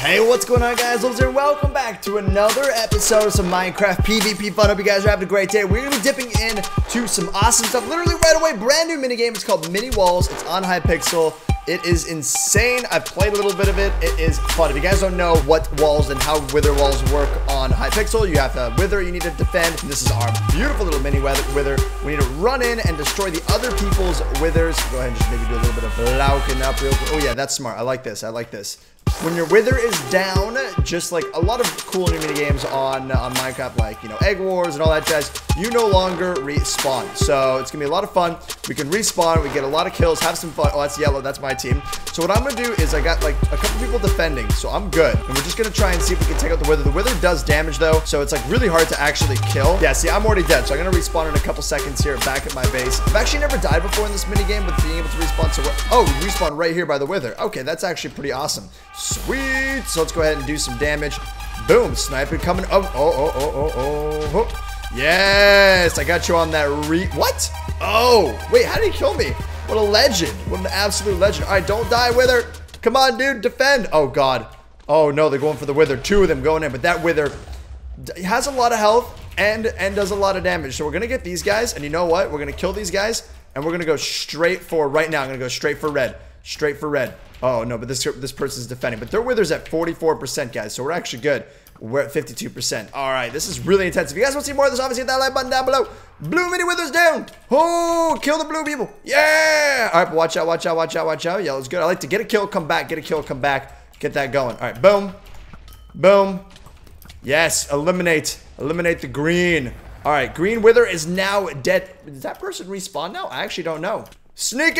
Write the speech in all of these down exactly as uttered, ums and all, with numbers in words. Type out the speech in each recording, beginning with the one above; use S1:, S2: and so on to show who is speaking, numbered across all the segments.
S1: Hey, what's going on, guys? Lobes here. Welcome back to another episode of some Minecraft PvP fun. Hope you guys are having a great day. We're gonna be dipping into some awesome stuff literally right away. Brand new minigame. It's called Mini Walls. It's on Hypixel. It is insane. I've played a little bit of it. It is fun. If you guys don't know what walls and how wither walls work on Hypixel, you have to wither, you need to defend. And this is our beautiful little mini wither. We need to run in and destroy the other people's withers. Go ahead and just maybe do a little bit of blauking up real quick. Oh yeah, that's smart. I like this. I like this. When your wither is down, just like a lot of cool new mini games on, uh, on Minecraft, like, you know, Egg Wars and all that jazz, you no longer respawn. So it's gonna be a lot of fun. We can respawn, we get a lot of kills, have some fun. Oh, that's yellow, that's my team. So what I'm gonna do is I got like a couple people defending, so I'm good. And we're just gonna try and see if we can take out the wither. The wither does damage though, so it's like really hard to actually kill. Yeah, see, I'm already dead, so I'm gonna respawn in a couple seconds here back at my base. I've actually never died before in this mini game with being able to respawn. So we're, oh, we respawn right here by the wither. Okay, that's actually pretty awesome. Sweet. So let's go ahead and do some damage. Boom, sniper coming. Oh, oh, oh, oh, oh, oh. Yes, I got you on that re- What? Oh, wait, how did he kill me? What a legend. What an absolute legend. All right, don't die, wither. Come on, dude, defend. Oh, God. Oh, no, they're going for the wither. Two of them going in, but that wither has a lot of health and, and does a lot of damage. So we're going to get these guys, and you know what? We're going to kill these guys, and we're going to go straight for, right now, I'm going to go straight for red. Straight for red. Oh, no, but this this person's defending. But their wither's at forty-four percent, guys, so we're actually good. We're at fifty-two percent. All right, this is really intense. If you guys want to see more of this, obviously hit that like button down below. Blue mini withers down. Oh, kill the blue people. Yeah. All right, but watch out, watch out, watch out, watch out. Yellow's good. I like to get a kill, come back, get a kill, come back. Get that going. All right, boom. Boom. Yes, eliminate. Eliminate the green. All right, green wither is now dead. Did that person respawn now? I actually don't know. Sneak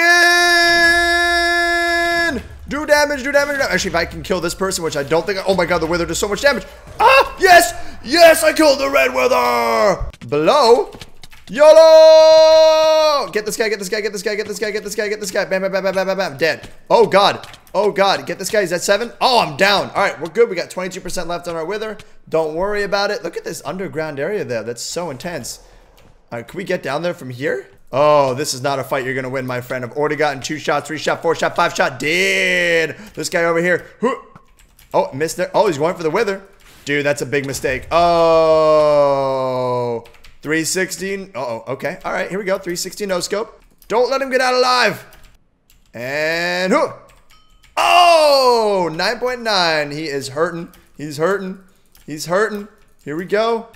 S1: in! Do damage, do damage, do damage. Actually, if I can kill this person, which I don't think I, oh my god, the wither does so much damage. Ah, yes! Yes, I killed the red wither! Below. YOLO! Get this guy, get this guy, get this guy, get this guy, get this guy, get this guy. Bam, bam, bam, bam, bam, bam, bam. Dead. Oh god. Oh god. Get this guy. Is that seven? Oh, I'm down. Alright, we're good. We got twenty-two percent left on our wither. Don't worry about it. Look at this underground area there. That's so intense. Alright, can we get down there from here? Oh, this is not a fight you're gonna win, my friend. I've already gotten two shot, three shot, four shot, five shot. Dead. This guy over here. Oh, missed there. Oh, he's going for the wither. Dude, that's a big mistake. Oh, three sixteen. Uh oh, okay. All right, here we go. three sixteen no scope. Don't let him get out alive. And who? Oh, nine point nine. He is hurting. He's hurting. He's hurting. Here we go.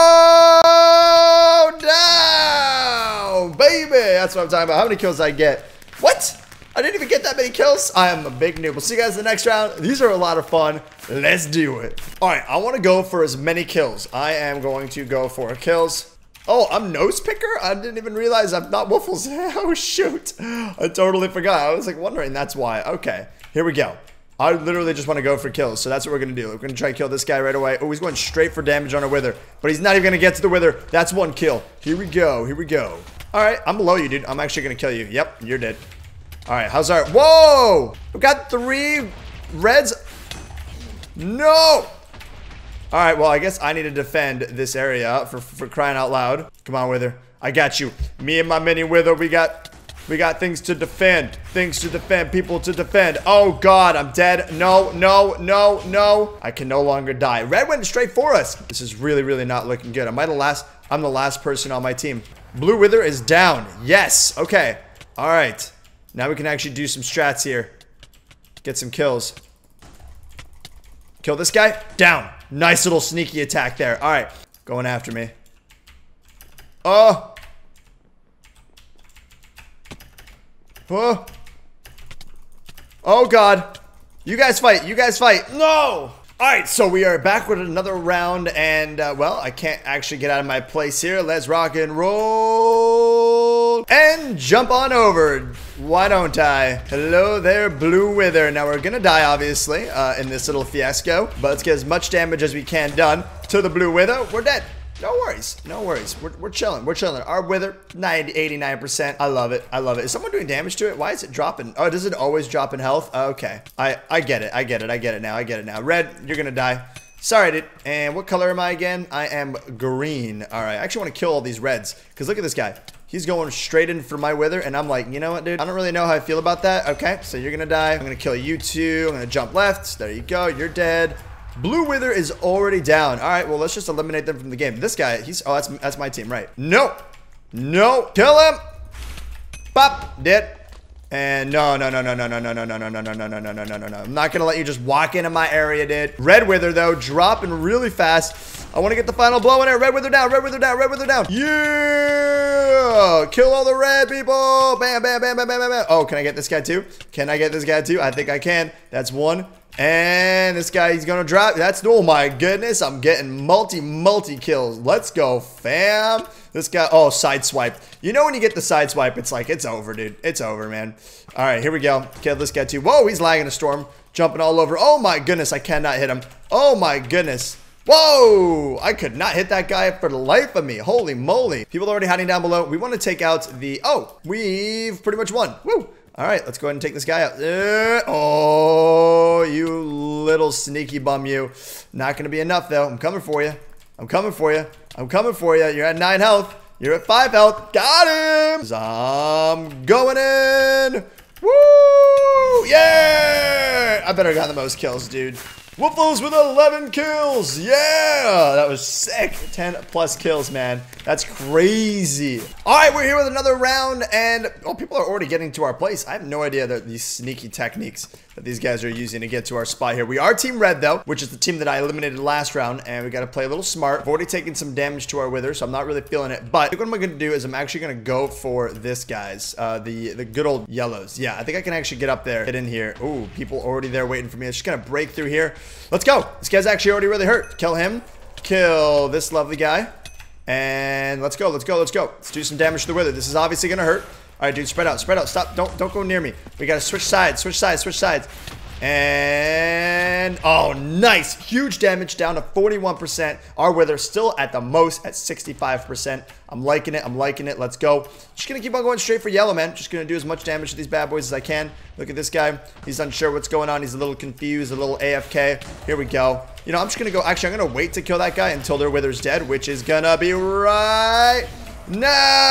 S1: Oh, down, baby. That's what I'm talking about. How many kills did I get? What? I didn't even get that many kills. I am a big noob. We'll see you guys in the next round. These are a lot of fun. Let's do it. All right, I want to go for as many kills. I am going to go for kills. Oh, I'm nose picker? I didn't even realize I'm not Woofles. Oh, shoot. I totally forgot. I was like wondering that's why. Okay, here we go. I literally just want to go for kills, so that's what we're going to do. We're going to try to kill this guy right away. Oh, he's going straight for damage on a wither, but he's not even going to get to the wither. That's one kill. Here we go. Here we go. All right, I'm below you, dude. I'm actually going to kill you. Yep, you're dead. All right, how's our... Whoa! We got three reds. No! All right, well, I guess I need to defend this area for, for crying out loud. Come on, wither. I got you. Me and my mini wither, we got... We got things to defend. Things to defend. People to defend. Oh, God. I'm dead. No, no, no, no. I can no longer die. Red went straight for us. This is really, really not looking good. Am I the last? I'm the last person on my team. Blue wither is down. Yes. Okay. All right. Now we can actually do some strats here. Get some kills. Kill this guy. Down. Nice little sneaky attack there. All right. Going after me. Oh. Oh. Oh god. You guys fight. You guys fight. No. Alright, so we are back with another round. And, uh, well, I can't actually get out of my place here. Let's rock and roll. And jump on over. Why don't I? Hello there, blue wither. Now, we're gonna die, obviously, uh, in this little fiasco. But let's get as much damage as we can done to the blue wither. We're dead. No worries. No worries. We're, we're chilling. We're chilling. Our wither, ninety, eighty-nine percent. I love it. I love it. Is someone doing damage to it? Why is it dropping? Oh, does it always drop in health? Okay. I, I get it. I get it. I get it now. I get it now. Red, you're going to die. Sorry, dude. And what color am I again? I am green. All right. I actually want to kill all these reds because look at this guy. He's going straight in for my wither, and I'm like, you know what, dude? I don't really know how I feel about that. Okay, so you're gonna die. I'm gonna kill you two. I'm gonna jump left. There you go. You're dead. Blue wither is already down. All right, well, let's just eliminate them from the game. This guy, he's, oh, that's, that's my team, right? No. No. Kill him. Pop. Dead. And no, no, no, no, no, no, no, no, no, no, no, no, no, no, no, no, no, no, no. I'm not gonna let you just walk into my area, dude. Red wither, though, dropping really fast. I want to get the final blow in there. Red wither down, red wither down, red wither down. Yeah! Kill all the red people. Bam, bam, bam, bam, bam, bam, bam. Oh, can I get this guy too? Can I get this guy too? I think I can. That's one. And this guy, he's gonna drop. That's, oh my goodness. I'm getting multi, multi kills. Let's go, fam. This guy, oh, side swipe. You know when you get the side swipe, it's like, it's over, dude. It's over, man. All right, here we go. Kill this guy too. Whoa, he's lagging a storm. Jumping all over. Oh my goodness, I cannot hit him. Oh my goodness. Whoa! I could not hit that guy for the life of me. Holy moly. People already hiding down below. We want to take out the... Oh, we've pretty much won. Woo! All right, let's go ahead and take this guy out. Uh, oh, you little sneaky bum, you. Not going to be enough, though. I'm coming for you. I'm coming for you. I'm coming for you. You're at nine health. You're at five health. Got him! I'm going in. Woo! Yeah! I better have got the most kills, dude. Woofles with eleven kills. Yeah, that was sick. ten plus kills, man. That's crazy. All right, we're here with another round, and oh, people are already getting to our place. I have no idea that these sneaky techniques that these guys are using to get to our spot here. We are Team Red, though, which is the team that I eliminated last round, and we got to play a little smart. I've already taken some damage to our wither, so I'm not really feeling it. But I think what I'm going to do is I'm actually going to go for this, guys. Uh, the, the good old yellows. Yeah, I think I can actually get up there, get in here. Ooh, people already there waiting for me. It's just going to break through here. Let's go. This guy's actually already really hurt. Kill him. Kill this lovely guy. And let's go. Let's go. Let's go. Let's do some damage to the wither. This is obviously going to hurt. All right, dude, spread out, spread out. Stop. Don't don't go near me. We got to switch sides, switch sides, switch sides. And oh, nice. Huge damage down to forty-one percent. Our wither still at the most at sixty-five percent. I'm liking it. I'm liking it. Let's go. Just going to keep on going straight for yellow, man. Just going to do as much damage to these bad boys as I can. Look at this guy. He's unsure what's going on. He's a little confused, a little A F K. Here we go. You know, I'm just going to go. Actually, I'm going to wait to kill that guy until their wither's dead, which is going to be right now.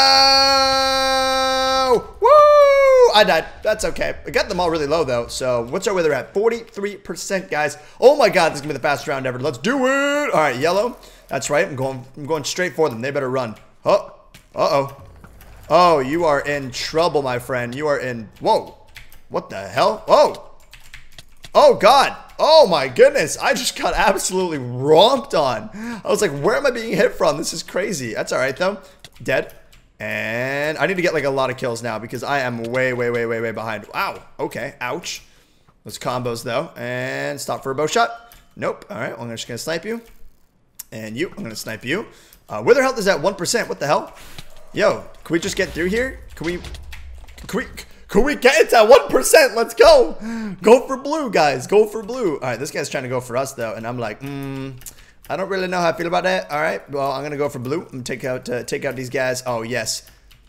S1: Woo! I died. That's okay. I got them all really low, though. So what's our wither at? forty-three percent, guys. Oh, my God. This is going to be the fastest round ever. Let's do it. All right, yellow. That's right. I'm going, I'm going straight for them. They better run. Oh. Uh-oh. Oh, you are in trouble, my friend. You are in... Whoa. What the hell? Oh. Oh, God. Oh, my goodness. I just got absolutely romped on. I was like, where am I being hit from? This is crazy. That's all right, though. Dead. And I need to get, like, a lot of kills now because I am way, way, way, way, way behind. Wow. Okay. Ouch. Those combos, though. And stop for a bow shot. Nope. All right. Well, I'm just going to snipe you. And you. I'm going to snipe you. Uh, wither health is at one percent. What the hell? Yo, can we just get through here? Can we... Can we... Can we get it at one percent? Let's go. Go for blue, guys. Go for blue. All right, this guy's trying to go for us, though. And I'm like, hmm, I don't really know how I feel about that. All right, well, I'm going to go for blue. I'm going to take out, uh, take out these guys. Oh, yes.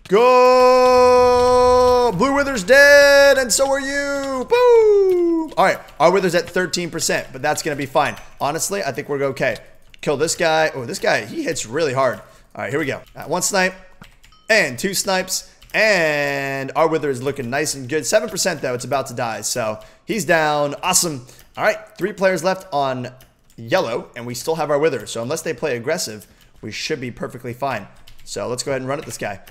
S1: Go. Blue wither's dead, and so are you. Boom. All right, our wither's at thirteen percent, but that's going to be fine. Honestly, I think we're okay. Kill this guy. Oh, this guy, he hits really hard. All right, here we go. Right, one snipe and two snipes. And our wither is looking nice and good. seven percent, though. It's about to die. So he's down. Awesome. All right. Three players left on yellow. And we still have our wither. So unless they play aggressive, we should be perfectly fine. So let's go ahead and run at this guy.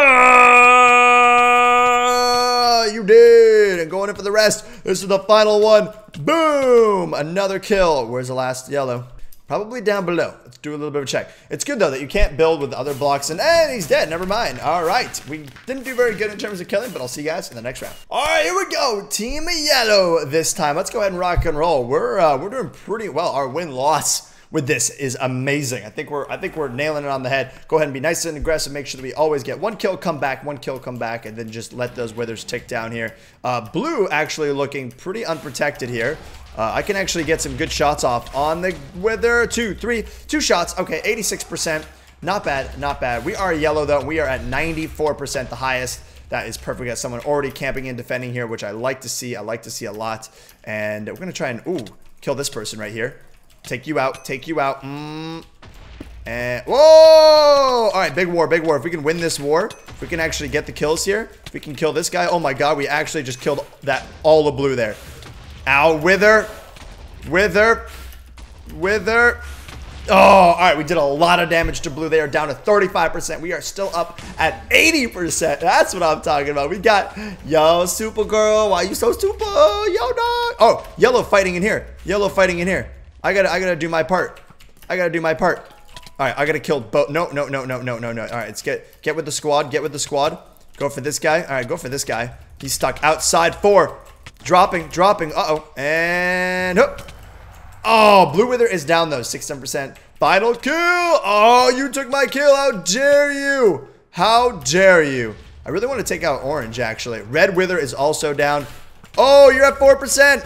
S1: You did. And going in for the rest. This is the final one. Boom. Another kill. Where's the last yellow? Probably down below. Let's do a little bit of a check. It's good, though, that you can't build with other blocks. And, and he's dead. Never mind. All right. We didn't do very good in terms of killing, but I'll see you guys in the next round. All right, here we go. Team Yellow this time. Let's go ahead and rock and roll. We're uh, we're doing pretty well. Our win-loss with this is amazing. I think we're I think we're nailing it on the head. Go ahead and be nice and aggressive. Make sure that we always get one kill, come back, one kill, come back, and then just let those withers tick down here. Uh, blue actually looking pretty unprotected here. Uh, I can actually get some good shots off on the wither. Two, three, two shots. Okay, eighty-six percent. Not bad, not bad. We are yellow, though. We are at ninety-four percent, the highest. That is perfect. Got someone already camping and defending here, which I like to see. I like to see a lot. And we're going to try and, ooh, kill this person right here. Take you out. Take you out. Mm. And whoa! All right, big war, big war. If we can win this war, if we can actually get the kills here, if we can kill this guy. Oh my god, we actually just killed that all the blue there. Ow, wither, wither, wither. Oh, all right, we did a lot of damage to blue. They are down to thirty-five percent. We are still up at eighty percent. That's what I'm talking about. We got, yo, Supergirl, why you so super? Yo, dog. Oh, yellow fighting in here. Yellow fighting in here. I gotta, I gotta do my part. I gotta do my part. All right, I gotta kill both. No, no, no, no, no, no, no. All right, let's get get with the squad. Get with the squad. Go for this guy. All right, go for this guy. He's stuck outside four. Dropping, dropping. Uh-oh. And hook. Oh, blue wither is down though. sixty-seven percent. Final kill. Oh, you took my kill. How dare you? How dare you? I really want to take out orange, actually. Red wither is also down. Oh, you're at four percent.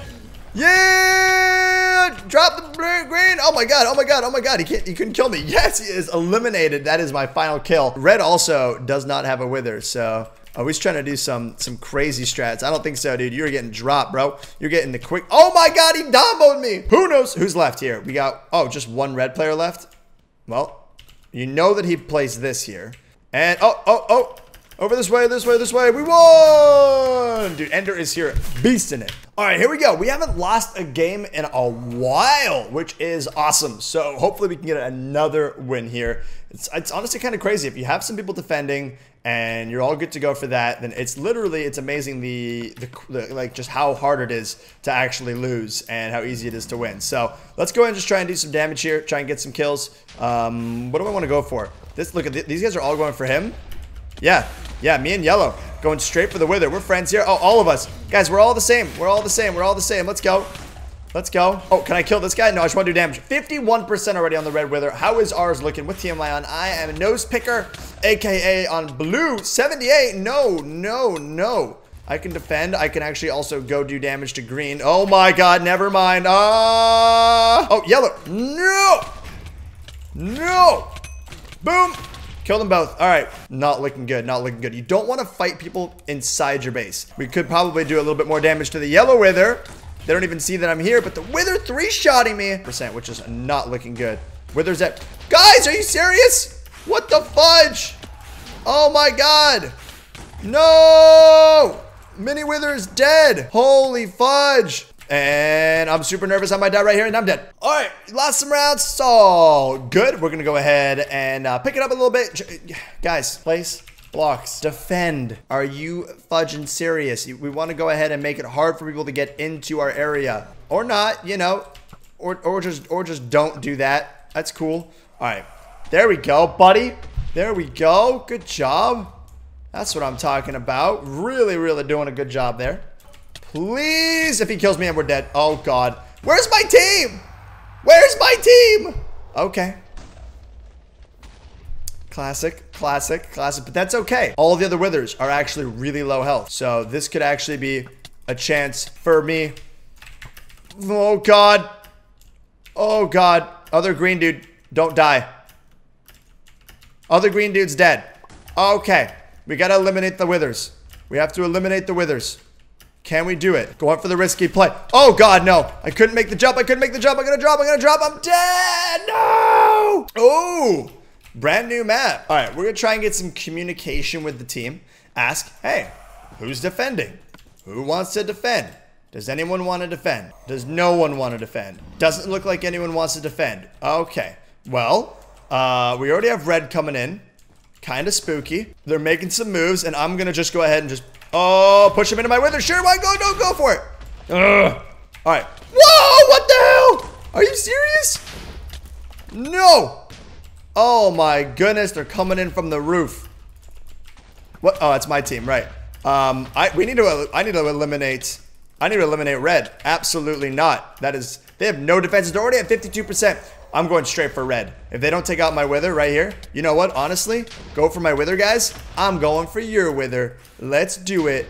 S1: Yeah! Drop the green. Oh my god. Oh my god. Oh my god. He can't. He couldn't kill me. Yes, he is eliminated. That is my final kill. Red also does not have a wither, so oh, he's trying to do some some crazy strats. I don't think so, dude. You're getting dropped, bro. You're getting the quick. Oh my god, he domboed me. Who knows who's left here? We got oh, just one red player left. Well, you know that he plays this here, and oh oh oh, over this way, this way, this way. We won, dude. Ender is here, beasting it. All right, here we go. We haven't lost a game in a while, which is awesome. So hopefully we can get another win here. It's, it's honestly kind of crazy. If you have some people defending and you're all good to go for that, then it's literally, it's amazing the, the, the like just how hard it is to actually lose and how easy it is to win. So let's go ahead and just try and do some damage here, try and get some kills. Um, what do I want to go for? This, look at th these guys are all going for him. Yeah, yeah, me and yellow going straight for the wither. We're friends here. Oh, all of us. Guys, we're all the same. We're all the same. We're all the same. Let's go. Let's go. Oh, can I kill this guy? No, I just want to do damage. fifty-one percent already on the red wither. How is ours looking? What team am I on? I am Nose Picker, a k a on blue. seventy-eight. No, no, no. I can defend. I can actually also go do damage to green. Oh my god, never mind. Uh, oh, yellow. No. No. Boom. Kill them both. All right. Not looking good. Not looking good. You don't want to fight people inside your base. We could probably do a little bit more damage to the yellow wither. They don't even see that I'm here, but the wither three-shotting me. Percent, which is not looking good. Wither's at... Guys, are you serious? What the fudge? Oh my god. No. Mini wither is dead. Holy fudge. And I'm super nervous. I might die right here, and I'm dead. All right, lost some rounds. So good. We're gonna go ahead and uh, pick it up a little bit. Guys, place, blocks, defend. Are you fudging serious? We want to go ahead and make it hard for people to get into our area, or not, you know, or or just or just don't do that. That's cool. All right, there we go, buddy. There we go. Good job. That's what I'm talking about. Really, really doing a good job there. Please, if he kills me and we're dead. Oh, God. Where's my team? Where's my team? Okay. Classic, classic, classic. But that's okay. All the other withers are actually really low health. So this could actually be a chance for me. Oh, God. Oh, God. Other green dude, don't die. Other green dude's dead. Okay. We got to eliminate the withers. We have to eliminate the withers. Can we do it? Going for the risky play. Oh, God, no. I couldn't make the jump. I couldn't make the jump. I'm going to drop. I'm going to drop. I'm dead. No. Oh, brand new map. All right, we're going to try and get some communication with the team. Ask, hey, who's defending? Who wants to defend? Does anyone want to defend? Does no one want to defend? Doesn't look like anyone wants to defend. Okay. Well, uh, we already have red coming in. Kind of spooky. They're making some moves, and I'm going to just go ahead and just... Oh, push him into my wither. Sure, why go? No, go for it. Ugh. All right. Whoa, what the hell? Are you serious? No. Oh, my goodness. They're coming in from the roof. What? Oh, that's my team, right. Um, I we need to I need to eliminate I need to eliminate red. Absolutely not. That is, they have no defenses. They're already at fifty-two percent. I'm going straight for red. If they don't take out my wither right here, you know what? Honestly, go for my wither, guys. I'm going for your wither. Let's do it.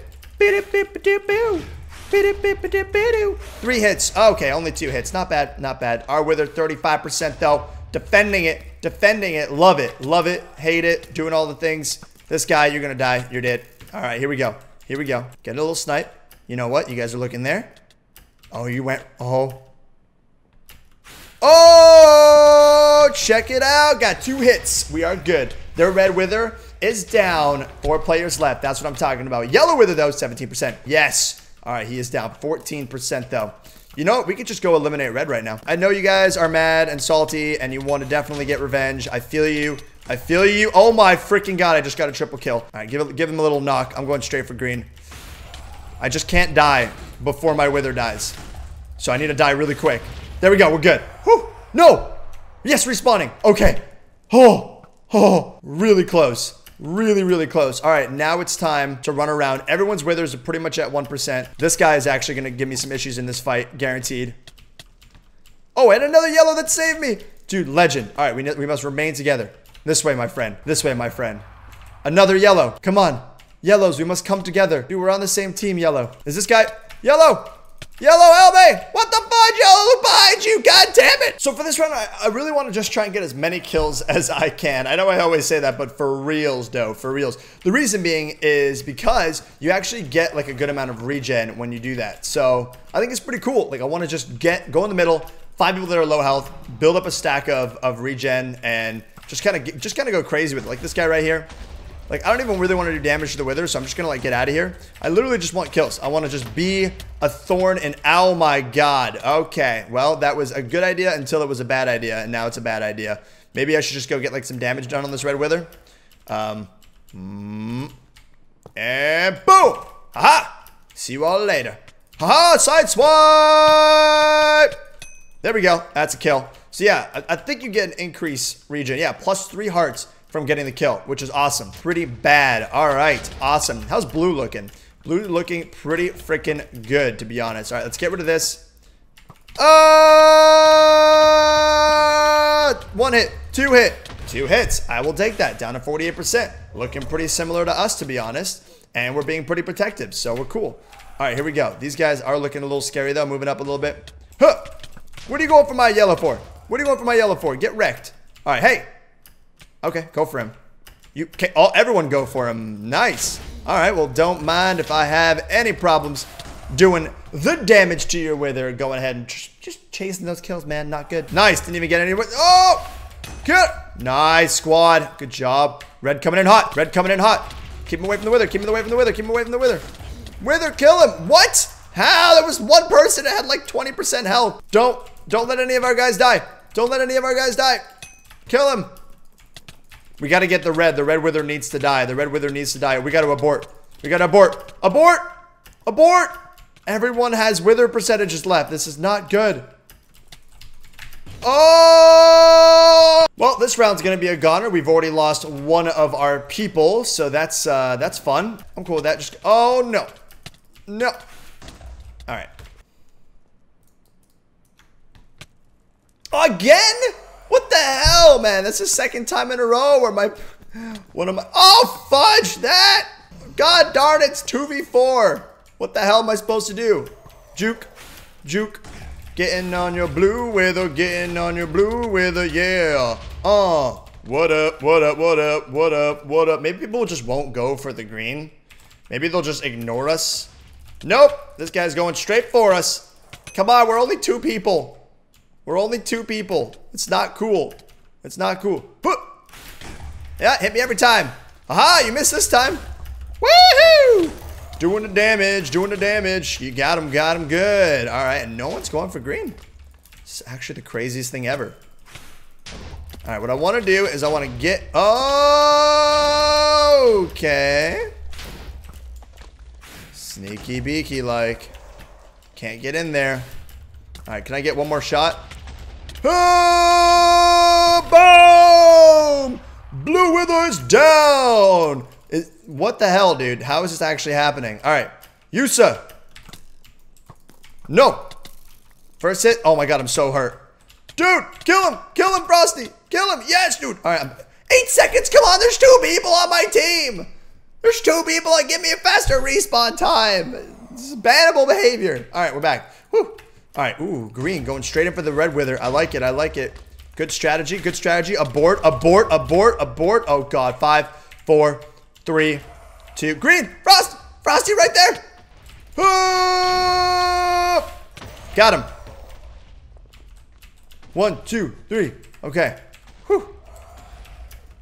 S1: Three hits. Okay, only two hits. Not bad. Not bad. Our wither, thirty-five percent though. Defending it. Defending it. Love it. Love it. Hate it. Doing all the things. This guy, you're going to die. You're dead. All right, here we go. Here we go. Get a little snipe. You know what? You guys are looking there. Oh, you went. Oh. Oh, check it out. Got two hits. We are good. Their red wither is down. Four players left. That's what I'm talking about. Yellow wither, though, seventeen percent. Yes. All right, he is down fourteen percent, though. You know what? We could just go eliminate red right now. I know you guys are mad and salty, and you want to definitely get revenge. I feel you. I feel you. Oh, my freaking God. I just got a triple kill. All right, give, it, give him a little knock. I'm going straight for green. I just can't die before my wither dies. So I need to die really quick. There we go. We're good. Whew. No. Yes, respawning. Okay. Oh. Oh. Really close. Really, really close. All right, now it's time to run around. Everyone's withers are pretty much at one percent. This guy is actually going to give me some issues in this fight, guaranteed. Oh, and another yellow that saved me. Dude, legend. All right, we, we must remain together. This way, my friend. This way, my friend. Another yellow. Come on. Yellows, we must come together. Dude, we're on the same team, yellow. Is this guy? Yellow. Yellow, help me! What the fudge? Yellow, look behind you! God damn it! So for this round, I, I really want to just try and get as many kills as I can. I know I always say that, but for reals, though, for reals. The reason being is because you actually get like a good amount of regen when you do that. So I think it's pretty cool. Like I want to just get go in the middle, find people that are low health, build up a stack of of regen, and just kind of just kind of go crazy with it. Like this guy right here. Like, I don't even really want to do damage to the wither, so I'm just going to, like, get out of here. I literally just want kills. I want to just be a thorn and oh my God. Okay, well, that was a good idea until it was a bad idea, and now it's a bad idea. Maybe I should just go get, like, some damage done on this red wither. Um, mm, and boom! Haha! See you all later. Haha! Side swipe! There we go. That's a kill. So, yeah, I, I think you get an increase regen. Yeah, plus three hearts from getting the kill, which is awesome. Pretty bad. All right, awesome. How's blue looking? Blue looking pretty freaking good, to be honest. All right, let's get rid of this. Uh, one hit, two hit, two hits. I will take that, down to forty-eight percent. Looking pretty similar to us, to be honest. And we're being pretty protective, so we're cool. All right, here we go. These guys are looking a little scary, though, moving up a little bit. Huh. What are you going for my yellow for? What are you going for my yellow for? Get wrecked. All right, hey. Okay, go for him. You can all everyone go for him. Nice. All right, well, don't mind if I have any problems doing the damage to your wither. Going ahead and just, just chasing those kills, man. Not good. Nice. Didn't even get any. Oh, good. Nice squad. Good job. Red coming in hot. Red coming in hot. Keep him away from the wither. Keep him away from the wither. Keep him away from the wither. Wither, kill him. What? How? There was one person that had like twenty percent health. Don't, don't let any of our guys die. Don't let any of our guys die. Kill him. We got to get the red. The red wither needs to die. The red wither needs to die. We got to abort. We got to abort. Abort! Abort! Everyone has wither percentages left. This is not good. Oh! Well, this round's going to be a goner. We've already lost one of our people, so that's uh, that's fun. I'm cool with that. Just oh, no. No. All right. Again? What the hell, man? That's the second time in a row where my... One of my... Oh, fudge that! God darn it, it's two v four. What the hell am I supposed to do? Juke. Juke. Getting on your blue wither. Getting on your blue wither, yeah. Oh. What up, what up, what up, what up, what up? Maybe people just won't go for the green. Maybe they'll just ignore us. Nope. This guy's going straight for us. Come on, we're only two people. We're only two people. It's not cool. It's not cool. Yeah, hit me every time. Aha, you missed this time. Woohoo! Doing the damage, doing the damage. You got him, got him good. All right, and no one's going for green. It's actually the craziest thing ever. All right, what I want to do is I want to get... Oh, okay. Sneaky beaky like. Can't get in there. All right, can I get one more shot? Oh, boom! Blue wither is down. Is, what the hell, dude? How is this actually happening? All right, Yusa. No. First hit. Oh my God, I'm so hurt. Dude, kill him. Kill him, Frosty. Kill him. Yes, dude. All right, I'm, eight seconds. Come on, there's two people on my team. There's two people that give me a faster respawn time. This is bannable behavior. All right, we're back. Whew. All right, ooh, green going straight in for the red wither. I like it, I like it. Good strategy, good strategy. Abort, abort, abort, abort. Oh God, five, four, three, two. Green, Frost, Frosty right there. Oh! Got him. One, two, three. Okay.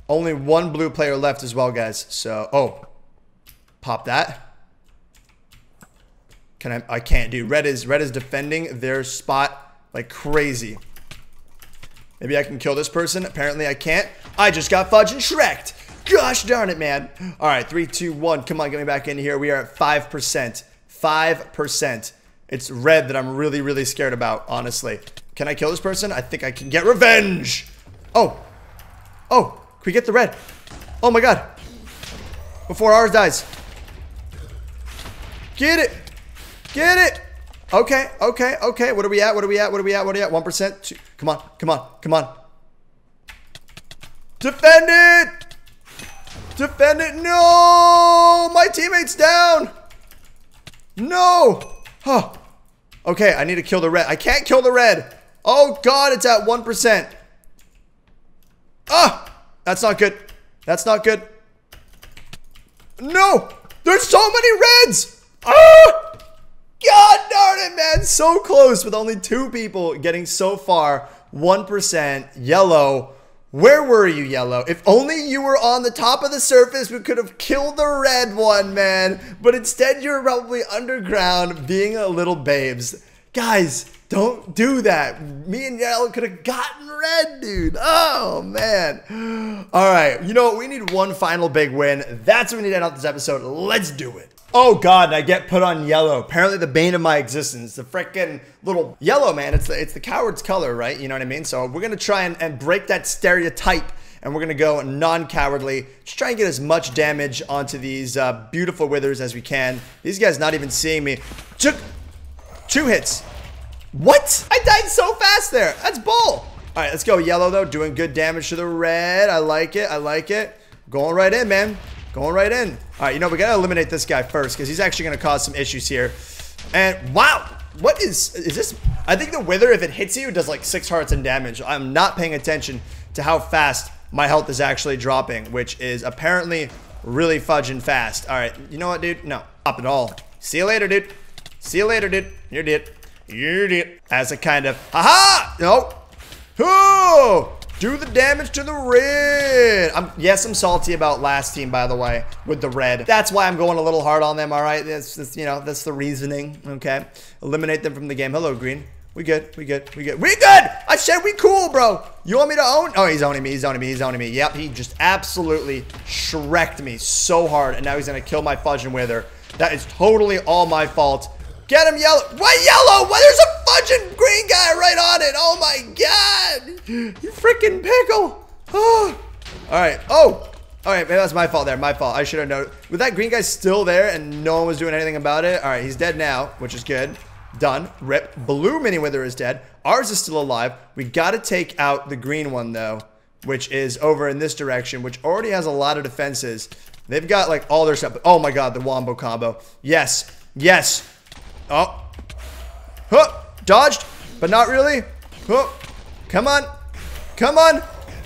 S1: Only one blue player left as well, guys. So, oh. Pop that. Can I? I can't, dude. Red is, red is defending their spot like crazy. Maybe I can kill this person. Apparently I can't. I just got fudged and shreked. Gosh darn it, man. All right, three, two, one. Come on, get me back in here. We are at five percent. five percent. It's red that I'm really, really scared about, honestly. Can I kill this person? I think I can get revenge. Oh. Oh, can we get the red? Oh my god. Before ours dies. Get it. Get it. Okay, okay, okay. What are we at? What are we at? What are we at? What are we at? one percent. Come on, come on, come on. Defend it. Defend it. No. My teammate's down. No. Huh. Okay, I need to kill the red. I can't kill the red. Oh, God, it's at one percent. Ah, that's not good. That's not good. No. There's so many reds. Ah. God darn it, man. So close with only two people getting so far. one percent. Yellow. Where were you, yellow? If only you were on the top of the surface, we could have killed the red one, man. But instead, you're probably underground being a little babes. Guys, don't do that. Me and yellow could have gotten red, dude. Oh, man. All right. You know what? We need one final big win. That's what we need to end out this episode. Let's do it. Oh, God, I get put on yellow. Apparently the bane of my existence. The freaking little yellow, man. It's the, it's the coward's color, right? You know what I mean? So we're going to try and, and break that stereotype. And we're going to go non-cowardly. Just try and get as much damage onto these uh, beautiful withers as we can. These guys not even seeing me. Took two hits. What? I died so fast there. That's bull. All right, let's go yellow, though. Doing good damage to the red. I like it. I like it. Going right in, man. Going right in. All right, you know, we got to eliminate this guy first because he's actually going to cause some issues here. And wow, what is, is this? I think the wither, if it hits you, does like six hearts in damage. I'm not paying attention to how fast my health is actually dropping, which is apparently really fudging fast. All right, you know what, dude? No, not at all. See you later, dude. See you later, dude. You're dead. You're dead. As a kind of, haha, no. Oh! Do the damage to the red. I'm, yes, I'm salty about last team, by the way, with the red. That's why I'm going a little hard on them, all right? That's, that's, you know, that's the reasoning, okay? Eliminate them from the game. Hello, green. We good. We good. We good. We good! I said we cool, bro. You want me to own? Oh, he's owning me. He's owning me. He's owning me. Yep, he just absolutely shreked me so hard, and now he's going to kill my fudge and wither. That is totally all my fault. Get him, yellow. Why yellow? Why there's a fudging green guy right on it? Oh my god. You freaking pickle. Oh. All right. Oh. All right. Maybe that's my fault there. My fault. I should have known. With that green guy still there and no one was doing anything about it. All right. He's dead now, which is good. Done. Rip. Blue mini wither is dead. Ours is still alive. We got to take out the green one though, which is over in this direction, which already has a lot of defenses. They've got like all their stuff. Oh my god. The wombo combo. Yes. Yes. Oh. Huh. Dodged, but not really. Huh. Come on. Come on.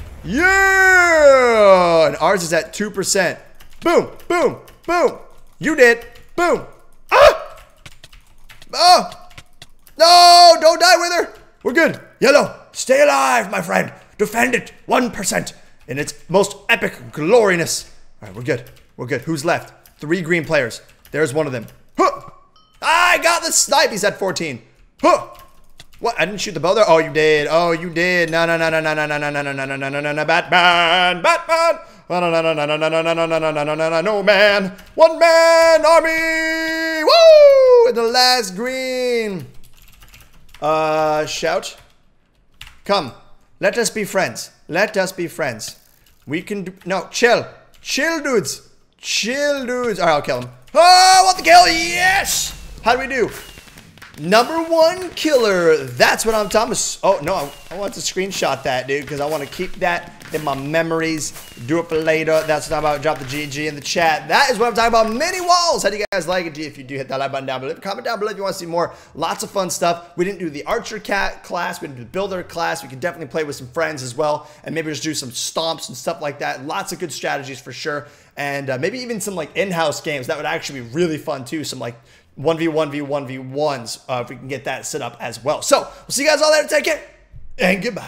S1: Yeah. And ours is at two percent. Boom. Boom. Boom. You did. Boom. Ah. Oh. No. Don't die with her. We're good. Yellow. Stay alive, my friend. Defend it. one percent in its most epic gloriness. All right. We're good. We're good. Who's left? Three green players. There's one of them. Huh. I got the snipe. He's at fourteen. Huh. What? I didn't shoot the bow there? Oh, you did. Oh, you did. No, no, no, no, no, no, no, no, no, no, no, no, no, no, no, Batman. Batman. No, no, no, no, no, no, no, no, no, no, no, no, no, no, no, no, man. One man army. Woo! And the last green. Uh, shout. Come. Let us be friends. Let us be friends. We can do, no, chill. Chill, dudes. Chill, dudes. All right, I'll kill him. Oh, I want the kill. Yes. How do we do? Number one killer. That's what I'm talking about. Oh, no. I, I want to screenshot that, dude, because I want to keep that in my memories. Do it for later. That's what I'm about. Drop the G G in the chat. That is what I'm talking about. Mini walls. How do you guys like it? If you do, hit that like button down below. Comment down below if you want to see more. Lots of fun stuff. We didn't do the archer cat class. We didn't do the builder class. We can definitely play with some friends as well. And maybe just do some stomps and stuff like that. Lots of good strategies for sure. And uh, maybe even some like in-house games. That would actually be really fun too. Some like one v one v one v ones uh, if we can get that set up as well. So we'll see you guys all later. Take care and goodbye.